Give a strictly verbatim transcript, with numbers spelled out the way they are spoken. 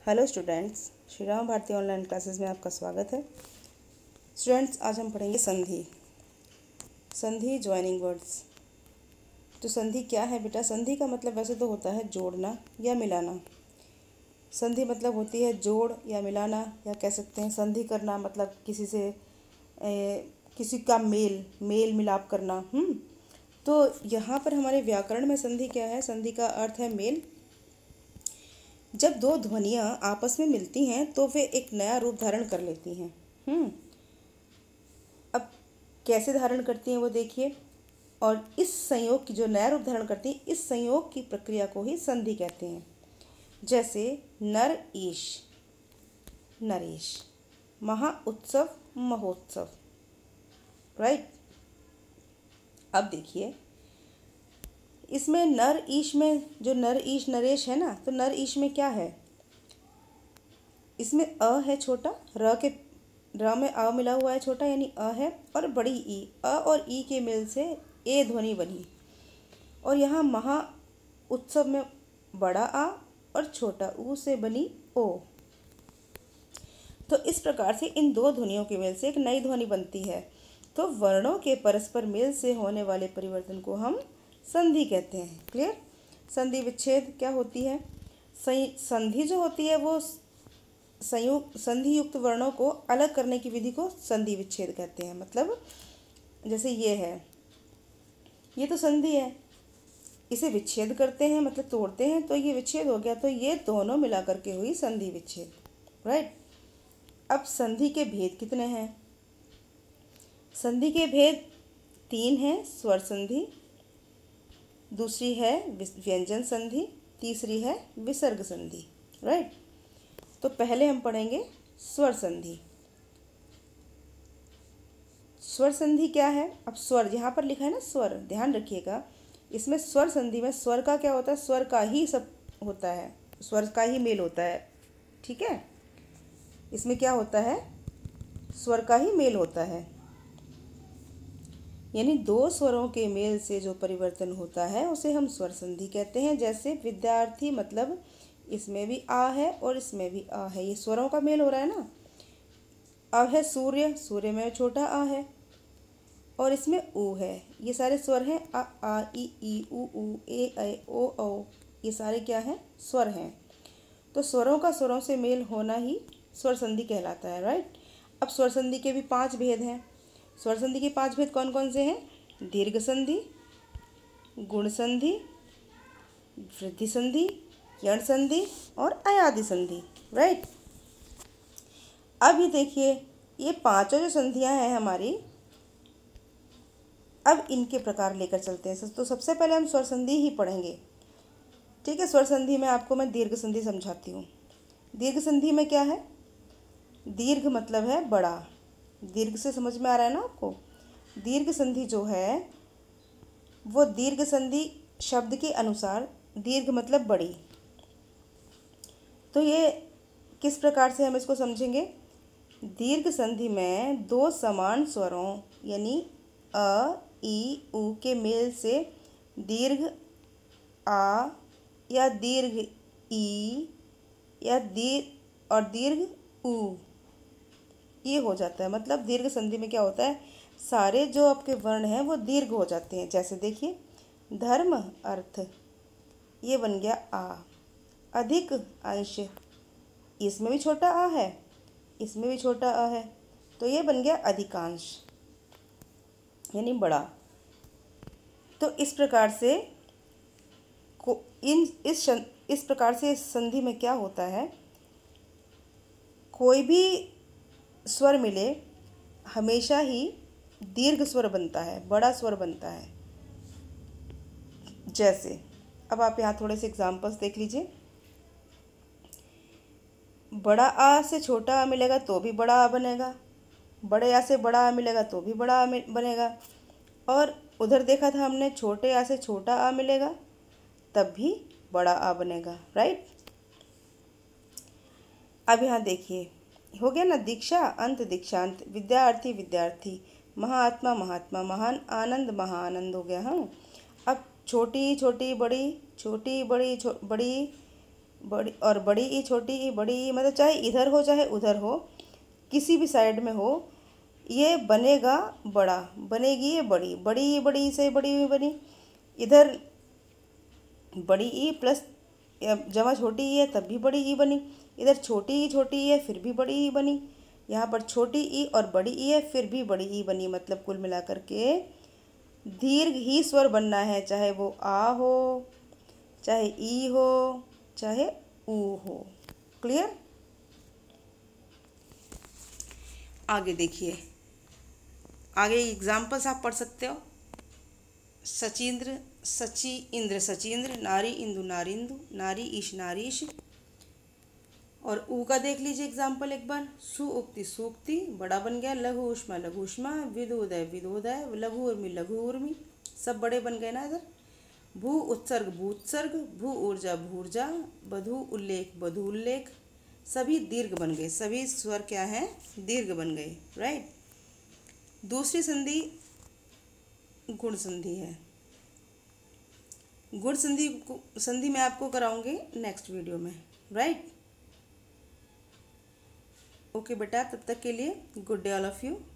Hello students, Shri Ram Bharati online classes में आपका स्वागत है। स्टूडेंट्स, आज हम पढ़ेंगे संधि। संधि ज्वाइनिंग वर्ड्स। तो संधि क्या है बेटा? संधि का मतलब वैसे तो होता है जोड़ना या मिलाना। संधि मतलब होती है जोड़ या मिलाना, या कह सकते हैं संधि करना मतलब किसी से ए, किसी का मेल मेल मिलाप करना। हम्म तो यहाँ पर हमारे व्याकरण में संधि क्या है? संधि का अर्थ है मेल। जब दो ध्वनियाँ आपस में मिलती हैं तो वे एक नया रूप धारण कर लेती हैं। हम्म अब कैसे धारण करती हैं वो देखिए। और इस संयोग की जो नया रूप धारण करती है, इस संयोग की प्रक्रिया को ही संधि कहते हैं। जैसे नर ईश, नरेश, महा उत्सव, महोत्सव। राइट। अब देखिए, इसमें नर ईश में जो नर ईश नरेश है ना, तो नर ईश में क्या है? इसमें अ है छोटा, र के र में अ मिला हुआ है छोटा, यानी अ है, और बड़ी ई, अ और ई के मेल से ए ध्वनि बनी। और यहाँ महा उत्सव में बड़ा आ और छोटा ऊ से बनी ओ। तो इस प्रकार से इन दो ध्वनियों के मेल से एक नई ध्वनि बनती है। तो वर्णों के परस्पर मेल से होने वाले परिवर्तन को हम संधि कहते हैं। क्लियर? संधि विच्छेद क्या होती है? संधि जो होती है वो संयुक्त संधि युक्त वर्णों को अलग करने की विधि को संधि विच्छेद कहते हैं। मतलब जैसे ये है, ये तो संधि है, इसे विच्छेद करते हैं मतलब तोड़ते हैं, तो ये विच्छेद हो गया। तो ये दोनों मिला करके हुई संधि विच्छेद। राइट। अब संधि के भेद कितने हैं? संधि के भेद तीन हैं। स्वर संधि, दूसरी है व्यंजन संधि, तीसरी है विसर्ग संधि। राइट। तो पहले हम पढ़ेंगे स्वर संधि। स्वर संधि क्या है? अब स्वर यहाँ पर लिखा है ना, स्वर, ध्यान रखिएगा। इसमें स्वर संधि में स्वर का क्या होता है? स्वर का ही सब होता है, स्वर का ही मेल होता है। ठीक है। इसमें क्या होता है? स्वर का ही मेल होता है, यानी दो स्वरों के मेल से जो परिवर्तन होता है उसे हम स्वर संधि कहते हैं। जैसे विद्यार्थी, मतलब इसमें भी आ है और इसमें भी आ है, ये स्वरों का मेल हो रहा है ना। अब है सूर्य, सूर्य में छोटा आ है और इसमें ऊ है। ये सारे स्वर हैं, आ आ ई ई उ ऊ ए ऐ ओ औ, ये सारे क्या हैं? स्वर हैं। तो स्वरों का स्वरों से मेल होना ही स्वर संधि कहलाता है। राइट। अब स्वर संधि के भी पांच भेद हैं। स्वर संधि के पांच भेद कौन कौन से हैं? दीर्घ संधि, गुण संधि, वृद्धि संधि, यण संधि और अयादि संधि। राइट। अब ये देखिए, ये पांचों जो संधियां हैं हमारी, अब इनके प्रकार लेकर चलते हैं। तो सबसे पहले हम स्वर संधि ही पढ़ेंगे। ठीक है। स्वर संधि में आपको मैं दीर्घ संधि समझाती हूँ। दीर्घ संधि में क्या है? दीर्घ मतलब है बड़ा। दीर्घ से समझ में आ रहा है ना आपको? दीर्घ संधि जो है वो दीर्घ संधि शब्द के अनुसार दीर्घ मतलब बड़ी। तो ये किस प्रकार से हम इसको समझेंगे? दीर्घ संधि में दो समान स्वरों यानी अ ई उ के मेल से दीर्घ आ या दीर्घ ई या दीर्घ और दीर्घ उ, ये हो जाता है। मतलब दीर्घ संधि में क्या होता है? सारे जो आपके वर्ण हैं वो दीर्घ हो जाते हैं। जैसे देखिए, धर्म अर्थ, ये बन गया आ। अधिक अंश, इसमें भी छोटा आ है, इसमें भी छोटा आ है, तो ये बन गया अधिकांश यानी बड़ा। तो इस प्रकार से को इन इस इस प्रकार से इस संधि में क्या होता है? कोई भी स्वर मिले हमेशा ही दीर्घ स्वर बनता है, बड़ा स्वर बनता है। जैसे अब आप यहाँ थोड़े से एग्जाम्पल्स देख लीजिए। बड़ा आ से छोटा आ मिलेगा तो भी बड़ा आ बनेगा, बड़े आ से बड़ा आ मिलेगा तो भी बड़ा आ बनेगा, और उधर देखा था हमने, छोटे आ से छोटा आ मिलेगा तब भी बड़ा आ बनेगा। राइट। अब यहाँ देखिए, हो गया ना, दीक्षा अंत दीक्षांत, विद्यार्थी विद्यार्थी, महात्मा महात्मा, महान आनंद महाआनंद हो गया। हाँ। अब छोटी छोटी बड़ी, छोटी बड़ी छो, बड़ी बड़ी और बड़ी ई छोटी ई बड़ी ई, मतलब चाहे इधर हो चाहे उधर हो, किसी भी साइड में हो, ये बनेगा बड़ा, बनेगी ये बड़ी, बड़ी ई बड़ी ई से बड़ी ई बनी, इधर बड़ी ई प्लस जमा छोटी ई है तब भी बड़ी ई बनी, इधर छोटी ई छोटी ई है फिर भी बड़ी ई बनी, यहाँ पर छोटी ई और बड़ी ई है फिर भी बड़ी ई बनी। मतलब कुल मिलाकर के दीर्घ ही स्वर बनना है, चाहे वो आ हो, चाहे ई हो, चाहे ऊ हो। क्लियर? आगे देखिए, आगे एग्जाम्पल्स आप पढ़ सकते हो। सचिंद्र सची इंद्र सचिंद्र, नारी इंदु नारिंदु, नारी ईश नारीश। और ऊ का देख लीजिए एग्जाम्पल एक बार। सु उक्ति सूक्ति, बड़ा बन गया। लघु उष्मा लघु उष्मा, विदोदय विदोदय, लघु उर्मी लघु उर्मी, सब बड़े बन गए ना इधर। भू उत्सर्ग भू उत्सर्ग, भू ऊर्जा भू ऊर्जा, बधु उल्लेख बधु उल्लेख, सभी दीर्घ बन गए, सभी स्वर क्या हैं? दीर्घ बन गए। राइट। दूसरी संधि गुण संधि है। गुण संधि संधि मैं आपको कराऊंगी नेक्स्ट वीडियो में। राइट। ओके बेटा, तब तक के लिए good day all of you.